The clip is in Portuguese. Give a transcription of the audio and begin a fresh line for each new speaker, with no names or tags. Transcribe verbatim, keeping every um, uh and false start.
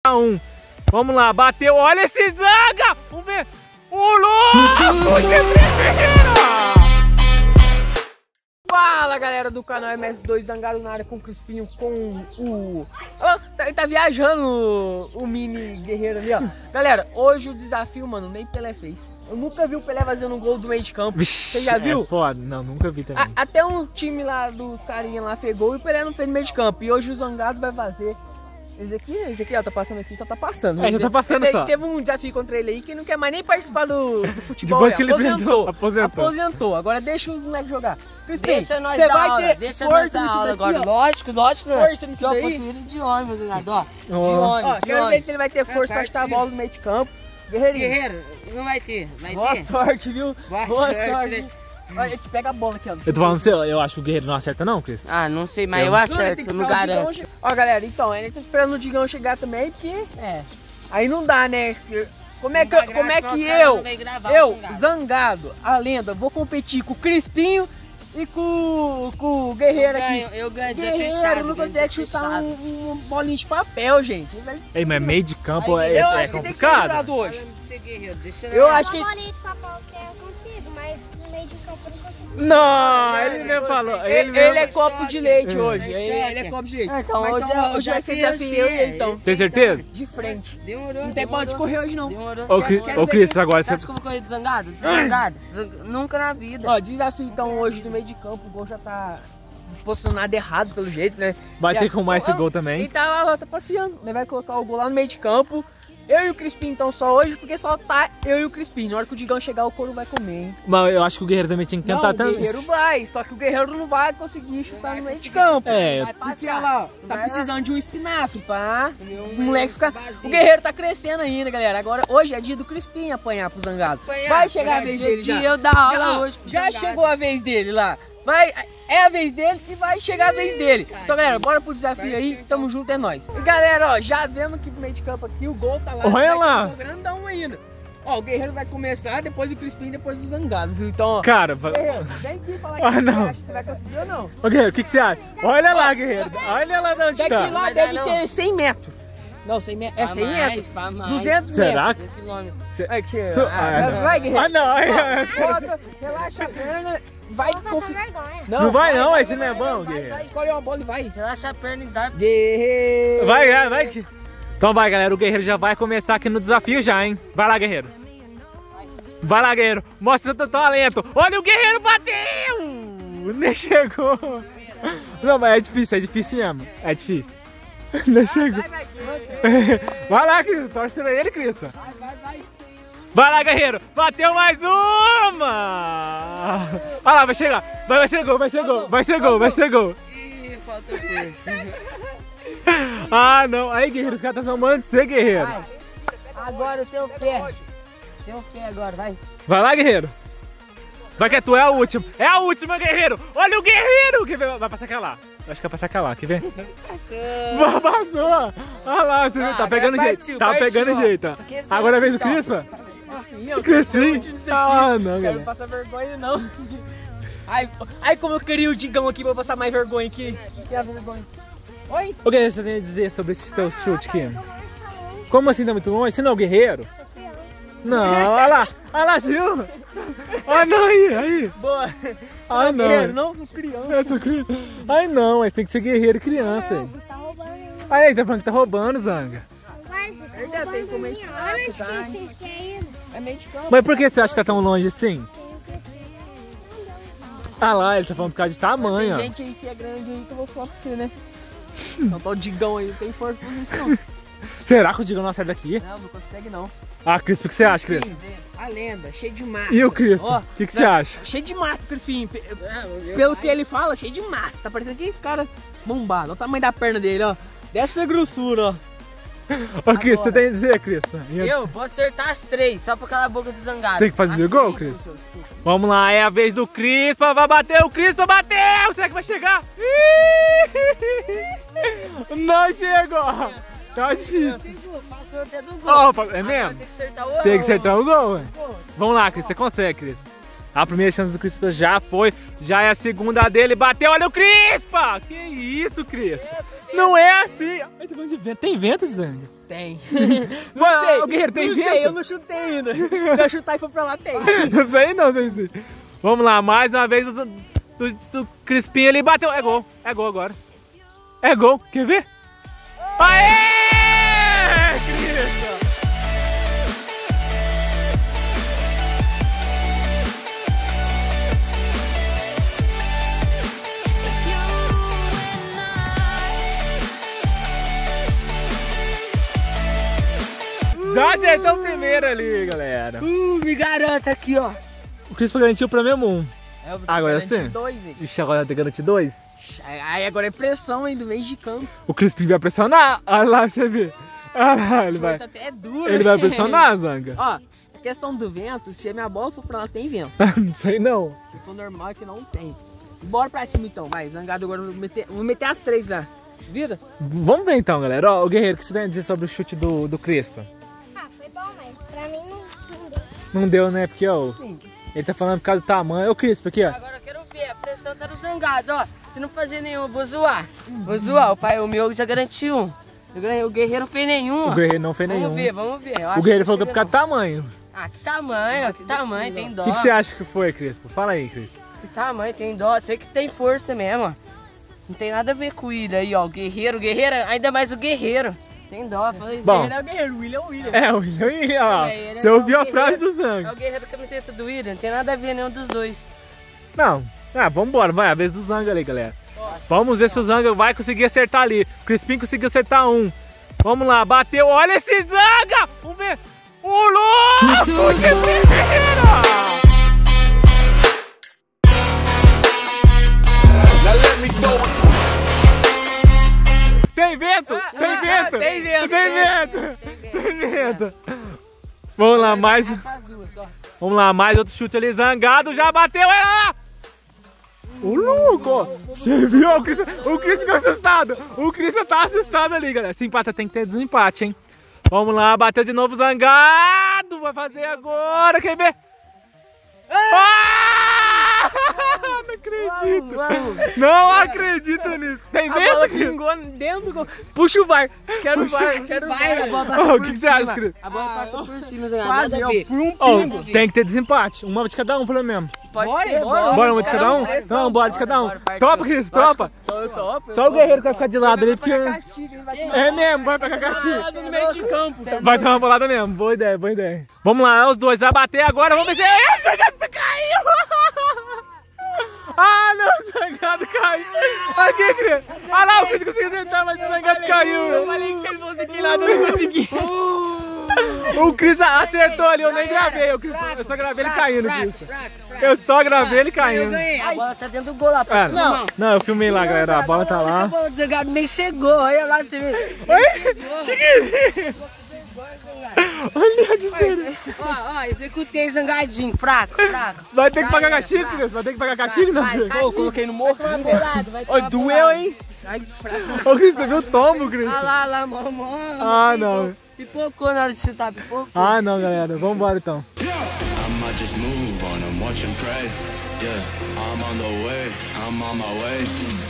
um. Vamos lá, bateu. Olha esse Zanga! Vamos ver. O louco!
Fala, galera do canal M S dois, Zangado na área com o Crispinho, com o... Oh, tá, tá viajando o, o mini guerreiro ali, ó. Galera, hoje o desafio, mano, nem Pelé fez. Eu nunca vi o Pelé fazendo um gol do meio de campo. Você já viu?
É foda. Não, nunca vi também.
A, até um time lá dos carinha lá fez gol e o Pelé não fez no meio de campo. E hoje o Zangado vai fazer. Esse aqui, esse aqui, ó, tá passando assim, só tá passando.
É, já tá passando
esse
só.
Aí, teve um desafio contra ele aí que não quer mais nem participar do, do futebol.
Depois que ele
aposentou,
aposentou.
Aposentou. Agora deixa os moleques jogar. Crispim,
deixa nós
você
dar
vai
aula,
ter
deixa
força
nós dar
nisso
aula
daqui,
agora.
ó.
Lógico, lógico.
Força nisso
Eu
daí.
prefiro de ônibus, Zangado, ó. De
Ó.
ônibus,
Ó,
de
quero ver
ônibus.
se ele vai ter força pra chutar a bola no meio de campo. Guerreirinho.
Guerreiro, não vai ter, vai
Boa
ter.
sorte, viu?
Boa
Boa
sorte,
sorte.
né?
Olha, que pega a bola aqui, ó.
Eu tô falando pra você, eu acho que o Guerreiro não acerta não, Cris.
Ah, não sei, mas
Eu-
eu
Não, ele tem
acerto,
que
eu não
esperar o Digão
garanto.
che- Ó, galera, então, ele tá esperando o Digão chegar também, porque
É.
aí não dá, né? Como é que,
Não dá
como é
graça,
que
senão os caras
eu,
não vêm gravar o
eu,
Zangado.
Zangado, a lenda, vou competir com o Crispinho e com, com o Guerreiro
Eu
aqui?
ganho, eu ganho de
Guerreiro
fechado.
não
ganho
consegue
de
chutar
fechado.
um, um bolinho de papel, gente.
Ei, mas meio de campo
Aí,
é,
eu
é
acho que tem que ser
complicado.
jurado hoje.
Falando de ser guerreiro, deixa
Eu
lá.
acho que...
Uma bolinha de papel que eu consigo, mas no meio de campo eu não consigo.
Não, ele mesmo falou. Ele,
Ele,
mesmo...
é copo de leite
Hum.
hoje.
É
Ele, ele é
choque.
copo de leite.
É, então
Mas
hoje
então,
é-
hoje vai ser
desafio
desafio eu e ele, então.
Tem certeza?
De frente.
Demorou.
Não tem pau de correr hoje, não.
Demorou.
Ô, Cri-
quero
ô
ver
Cris,
quem-
agora
Você
você...
acha que eu vou correr de Zangado? Zangado? Zang- Nunca na vida.
Ó, desafio então hoje do meio de campo. O gol já tá posicionado errado pelo jeito, né?
Vai
Já-
ter como mais esse
Ó,
gol
Ele
também.
tá lá, lá, tá passeando. Ele vai colocar o gol lá no meio de campo. Eu e o Crispim então só hoje, porque só tá eu e o Crispim. Na hora que o Digão chegar, o couro vai comer, hein?
Mas eu acho que o Guerreiro também tinha que tentar
Não, o
também.
Guerreiro vai, só que o Guerreiro não vai conseguir chutar no meio de campo.
É,
Vai
Porque
passar.
olha lá, ó, tá
Vai lá.
precisando de um espinafre, pá.
Meu
O moleque fica.
vazio.
O Guerreiro tá crescendo ainda, galera. Agora, hoje é dia do Crispim apanhar pro Zangado.
Apanhar,
Vai chegar a
apanhar,
vez
dia
dele
de
já.
eu dar aula
Já,
hoje pro
já
Zangado.
chegou a vez dele lá. Vai, é a vez dele e vai chegar a vez dele. Então, galera, bora pro desafio aí. Tamo junto, é nóis. E galera, ó, já vemos que pro meio de campo aqui o gol tá lá.
Olha
vai ser
lá.
um gol grandão ainda. Ó, o Guerreiro vai começar, depois o Crispim, depois o Zangado, viu? Então, ó.
Cara, vai...
Guerreiro, vem aqui falar
Ah,
que
não.
você acha que você vai conseguir ou não.
Ô, Guerreiro, o que, que você acha? Olha lá, Guerreiro. Olha lá de onde
Daqui
tá.
lá
vai dar,
deve
não.
ter cem metros. Não, cem metros. É
Pra
cem
mais,
metros.
pra mais.
duzentos
Será
metros.
Um quilômetro.
Aqui,
Ah,
ah,
não.
vai, Guerreiro.
Ah, não. Ai, ai, os caras-
Bota, relaxa a perna, vai
Vou passar
confiar.
vergonha.
Não vai não, esse não é bom,
vai,
Guerreiro.
vai, escolhe uma bola e vai.
Relaxa a perna e dá.
Guerreiro.
Vai, vai, vai. que- Então vai, galera. O Guerreiro já vai começar aqui no desafio já, hein? Vai lá, Guerreiro. Vai lá, Guerreiro. Mostra o teu talento. Olha, o Guerreiro bateu! Nem chegou. Não, mas é difícil, é difícil mesmo. É difícil. Nem chegou.
Vai, vai, Guerreiro.
Vai lá, Cris. Torce pra ele, Cris.
Vai, vai, vai.
Vai lá, Guerreiro. Bateu mais uma. Olha lá, vai chegar. Vai, vai ser gol, vai ser gol. Vai ser gol, vai ser gol.
Ih, falta força.
Ah, não. Aí, Guerreiro, os caras estão zombando de você, Guerreiro.
Vai. Agora o teu pé. Teu pé agora, vai.
Vai lá, Guerreiro. Vai que é tu, é a última. É a última, Guerreiro. Olha o Guerreiro. Quer ver? Vai passar aquela lá. Acho que vai passar aquela lá, quer ver? Passou. Passou. Olha lá, você viu? Tá pegando
agora
jeito.
partiu,
Tá
partiu,
pegando
ó.
jeito. ó.
Aqui é
Agora é a vez do
tchau.
Crispa?
Eu
Cresci. Ah, não,
Não quero
galera.
passar vergonha, não. Ai, ai, como eu queria o Digão aqui pra passar mais vergonha aqui. Que é a vergonha. Oi?
O que você tem a dizer sobre esses teus chutes aqui? Como assim tá muito longe? Você não é o Guerreiro? Não, olha lá. Olha lá, você viu? Olha não, aí, aí.
Boa.
Ai, não.
Guerreiro, não, sou criança.
Eu sou criança. Ai, não, mas tem que ser guerreiro e criança.
Não,
aí.
você tá roubando aí.
Olha aí, tá falando que tá roubando, Zanga.
Vai, você
Ele
tá
já tem
roubando
como
a
é
minha.
que
Olha onde
tá,
que
hein?
vocês querem ir.
É meio de campo.
Mas por que você acha que tá tão longe assim?
Tem o que
Ah lá, ele tá falando por causa de tamanho,
Tem
ó.
gente aí que é grande aí que eu vou falar pra você, né? Não tá o Digão aí, não tem força pra isso não.
Será que o Digão não sai daqui?
Não, não consegue não.
Ah, Crispo, o que você acha, Crispo?
Crispim, a lenda, cheio de massa.
E o Crispo?
Ó,
O que, que você
não,
acha?
Cheio de massa, Crispim. Pe-
Não,
Pelo que ele fala, cheio de massa. Tá parecendo aquele cara bombado. Olha o tamanho da perna dele, ó. Dessa grossura, ó.
Ô, Crispo, você tem a dizer, Crispo?
Eu vou acertar as três, só por causa da boca do Zangado.
Você tem que fazer
As
gol,
três.
Crispo? Vamos lá, é a vez do Crispa, vai bater, o Crispa bateu! Será que vai chegar? Ih! Não chegou! Tá difícil.
Passou até do gol.
Opa, é
Agora
mesmo?
Tem que acertar o
Tem que acertar o gol, ué. Vamos lá, Cris, você consegue, Cris. A primeira chance do Crispa já foi. Já é a segunda dele. Bateu, olha o Crispa! Que isso, Crispa? Não é assim. Ai, tá falando de vento. Tem vento, Zang?
Tem.
Mano, sei, o Guerreiro tem
não
vento?
sei, eu não chutei ainda. Se eu chutar e for pra lá, tem.
Não sei não, sei sim. Vamos lá, mais uma vez o, o, o Crispinho ali bateu. É gol, é gol agora. É gol, quer ver? Aê! Crispa! Já acertou o primeiro ali, galera.
Uh, me garanta aqui, ó.
O Crispa garantiu pra mesmo um.
É, eu
Agora
garanti
sim?
dois, velho.
Ixi, agora tem que garantir dois.
Aí agora é pressão, hein, do meio de campo.
O Crispim vai pressionar. Olha lá, você vê. Olha lá, ele vai.
Até é duro,
Ele vai pressionar, Zanga.
Ó, a questão do vento, se a minha bola for pra lá, tem vento.
Não sei não.
Se for normal, é que não tem. Bora pra cima então, vai. Zangado agora, vou meter, vou meter as três lá. Vira?
Vamos ver então, galera. Ó, o Guerreiro, o que você tem a dizer sobre o chute do, do Crispa?
Ah, foi bom, mas pra mim não, não deu.
Não deu, né? Porque, ó,
Sim.
ele tá falando por causa do tamanho. Ô, Crispa, aqui, ó.
Agora eu quero ver, a pressão tá no Zangado, ó. Se não fazer nenhum, eu vou zoar. Vou zoar, o pai, o meu já garantiu. Eu ganhei, o Guerreiro não fez nenhum.
O
ó.
Guerreiro não fez
Vamos
nenhum.
ver, vamos ver. Eu acho
O Guerreiro
que
falou que é por
chega
causa do tamanho.
não. Ah, que tamanho, ó, que tamanho, tem dó.
O que, que você acha que foi, Crispa? Fala aí, Crispa.
Que tamanho, tem dó. Sei que tem força mesmo, ó. Não tem nada a ver com o William aí, ó. O Guerreiro, o Guerreiro, ainda mais o Guerreiro. Tem dó. Falei,
Bom.
Ele é o guerreiro, o William é o William.
É, o William, ó.
É, ele
Você
é
ouviu
o
a frase
Guerreiro.
do
É
Zanga.
o Guerreiro da camiseta do William, não tem nada a ver nenhum dos dois.
Não. Ah, vambora, vai, a vez do Zanga ali, galera. Vamos ver se o Zanga vai conseguir acertar ali. O Crispim conseguiu acertar um. Vamos lá, bateu. Olha esse Zanga! Vamos ver. O louco! De primeira! Tem vento! Tem vento!
tem vento,
Tem vento! Tem vento! Vamos lá, mais.
Essas duas, ó.
Vamos lá, mais outro chute ali. Zangado já bateu. Olha lá! O louco, ó. Você viu? O Cris, o Cris ficou assustado. O Cris tá assustado ali, galera. Se empata, tem que ter desempate, hein? Vamos lá, bateu de novo Zangado. Vai fazer agora, quer ver? Ah! Não acredito.
Vamos.
Não acredito nisso. Tem
A bola
vento, Cris?
pingou dentro do gol. Puxa o V A R. Quero o V A R, quero o V
Vai,
A
a
R.
bola
Ó,
passou
o
por
que que você
cima.
acha, Cris?
A bola passou por cima, Zangado.
Quase,
Nada a
ó,
ver.
por um
Ó,
pingo.
tem que ter desempate. Uma de cada um, pelo menos.
Pode
Bora,
ser,
bora.
Bora uma de cada um?
Bora,
Não, bora de cada um.
bora, partiu.
Topa, Cris, topa.
Eu topo.
Só o Guerreiro que vai ficar de lado ali, porque...
Castigo, hein, vai
É mesmo, vai pegar castigo.
tomar no meio de campo.
Vai dar uma bolada mesmo, boa ideia, boa ideia. Vamos lá, os dois, vai bater agora, vamos ver se... Ih, o Zangado caiu! Ah, não, o Zangado caiu. Aqui, Cris. Ah lá, o Cris conseguiu acertar, mas o Zangado caiu.
Eu falei que se ele fosse aqui lá, eu não consegui.
O Cris acertou ali, eu nem gravei. O Cris, eu só gravei ele caindo, Cris. Eu só gravei ele
Eu
caindo.
ganhei, a bola tá dentro do gol lá.
Ah,
Não,
não, não, eu filmei lá, galera, a bola tá
A
lá.
bola do Zangado nem chegou, olha lá, você vê.
Olha a diferença.
Ó, ó, executei Zangadinho, fraco, fraco.
Vai ter que pagar
Já era,
castigo,
fraco.
Cris, vai ter que pagar castigo, não?
Vai,
Cris?
castigo.
eu coloquei no morro.
Vai tomar bolado, vai
Oi,
tomar
doeu,
bolado.
hein? Ai, fraco.
Ô, Cris, você viu o tombo, Cris?
Ah lá, lá, mamão.
Ah, não.
Pipocou na hora de chutar, pipocou.
Ah, não, galera, vambora então.
I might just move on and watch and pray. Yeah, I'm on the way, I'm on my way.